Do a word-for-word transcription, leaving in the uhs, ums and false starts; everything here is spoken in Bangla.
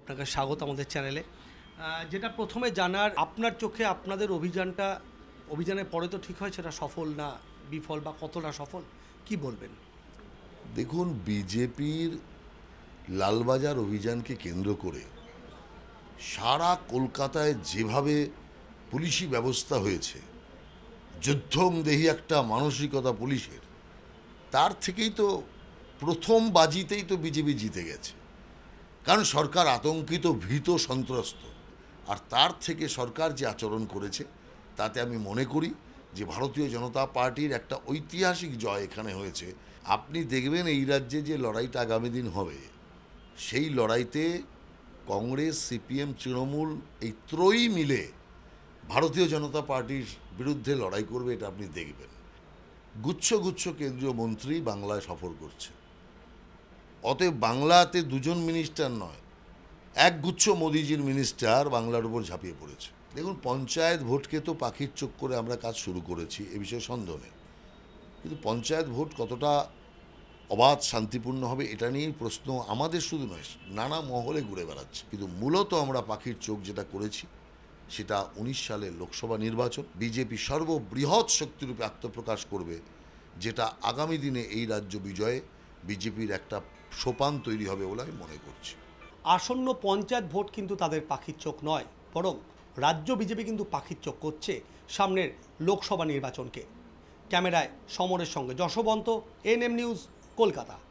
আপনাকে স্বাগত আমাদের চ্যানেলে। যেটা প্রথমে জানার, আপনার চোখে আপনাদের অভিযানটা অভিযানের পরে তো ঠিক হয় সেটা সফল না বিফল বা কতটা সফল, কি বলবেন? দেখুন, বিজেপির লালবাজার অভিযানকে কেন্দ্র করে সারা কলকাতায় যেভাবে পুলিশি ব্যবস্থা হয়েছে, যুদ্ধংদেহী একটা মানসিকতা পুলিশের, তার থেকেই তো প্রথম বাজিতেই তো বিজেপি জিতে গেছে। কারণ সরকার আতঙ্কিত, ভীত, সন্ত্রস্ত। আর তার থেকে সরকার যে আচরণ করেছে তাতে আমি মনে করি যে ভারতীয় জনতা পার্টির একটা ঐতিহাসিক জয় এখানে হয়েছে। আপনি দেখবেন এই রাজ্যে যে লড়াইটা আগামী দিন হবে, সেই লড়াইতে কংগ্রেস, সিপিএম, তৃণমূল এই ত্রয়ী মিলে ভারতীয় জনতা পার্টির বিরুদ্ধে লড়াই করবে, এটা আপনি দেখবেন। গুচ্ছ গুচ্ছ কেন্দ্রীয় মন্ত্রী বাংলায় সফর করছে। অতএব বাংলাতে দুজন মিনিস্টার নয়, এক গুচ্ছ মোদিজির মিনিস্টার বাংলার উপর ঝাঁপিয়ে পড়েছে। দেখুন, পঞ্চায়েত ভোটকে তো পাখির চোখ করে আমরা কাজ শুরু করেছি, এ বিষয়ে সন্দেহ নেই। কিন্তু পঞ্চায়েত ভোট কতটা অবাধ, শান্তিপূর্ণ হবে এটা নিয়েই প্রশ্ন আমাদের শুধু নয়, নানা মহলে ঘুরে বেড়াচ্ছে। কিন্তু মূলত আমরা পাখির চোখ যেটা করেছি সেটা উনিশ সালের লোকসভা নির্বাচন। বিজেপি সর্ববৃহৎ শক্তিরূপে আত্মপ্রকাশ করবে, যেটা আগামী দিনে এই রাজ্য বিজয়ে বিজেপির একটা সোপান তৈরি হবে বলে আমি মনে করছি। আসন্ন পঞ্চায়েত ভোট কিন্তু তাদের পাখির চোখ নয়, বরং রাজ্য বিজেপি কিন্তু পাখির চোখ করছে সামনের লোকসভা নির্বাচনকে। ক্যামেরায় সমরের সঙ্গে যশবন্ত, এএনএম নিউজ, কলকাতা।